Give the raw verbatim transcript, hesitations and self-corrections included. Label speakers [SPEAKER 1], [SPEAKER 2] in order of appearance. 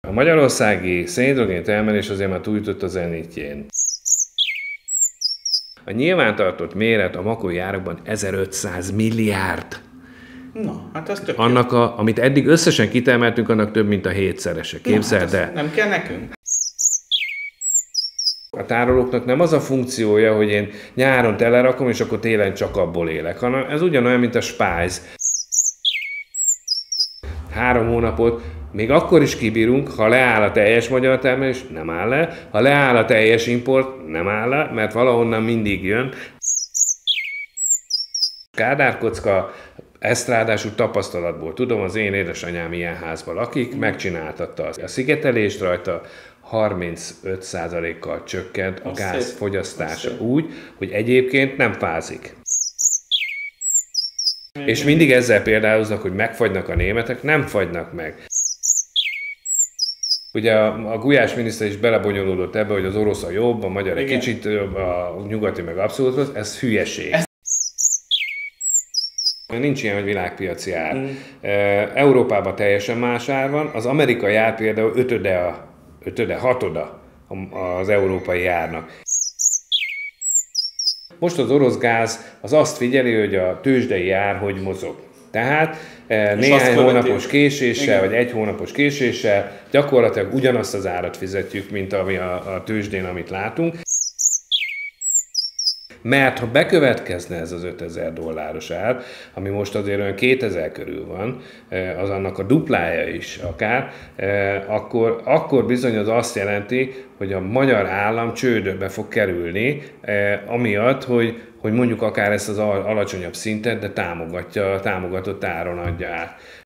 [SPEAKER 1] A magyarországi szénhidrogén termelés azért már túljutott a zenitjén. A nyilvántartott méret a makói árakban ezerötszáz milliárd.
[SPEAKER 2] Na, hát az tök
[SPEAKER 1] Annak, a, amit eddig összesen kitermeltünk, annak több, mint a hétszerese. Képzeld el.
[SPEAKER 2] Hát nem kell nekünk?
[SPEAKER 1] A tárolóknak nem az a funkciója, hogy én nyáron telerakom, és akkor télen csak abból élek, hanem ez ugyanolyan, mint a spájz. Három hónapot még akkor is kibírunk, ha leáll a teljes magyar termelés, nem áll le, ha leáll a teljes import, nem áll le, mert valahonnan mindig jön. Kádárkocka, ezt ráadásul tapasztalatból tudom, az én édesanyám ilyen házban lakik, megcsináltatta a szigetelést rajta, harmincöt százalékkal csökkent a gáz fogyasztása úgy, hogy egyébként nem fázik. És mindig ezzel példáloznak, hogy megfagynak a németek, nem fagynak meg. Ugye a, a Gulyás miniszter is belebonyolódott ebbe, hogy az orosz a jobb, a magyar egy kicsit jobb, a nyugati meg abszolút rossz, ez hülyeség. Nincs ilyen, hogy világpiaci ár. Mm. Európában teljesen más ár van, az amerikai ár például ötöde, a, ötöde hatoda az európai árnak. Most az orosz gáz az azt figyeli, hogy a tőzsdei ár hogy mozog. Tehát néhány hónapos késéssel, igen, vagy egy hónapos késéssel gyakorlatilag ugyanazt az árat fizetjük, mint ami a, a tőzsdén, amit látunk. Mert ha bekövetkezne ez az ötezer dolláros ár, ami most azért olyan kétezer körül van, az annak a duplája is akár, akkor, akkor bizony az azt jelenti, hogy a magyar állam csődbe fog kerülni, amiatt, hogy, hogy mondjuk akár ezt az alacsonyabb szintet, de támogatja, támogatott áron adja át.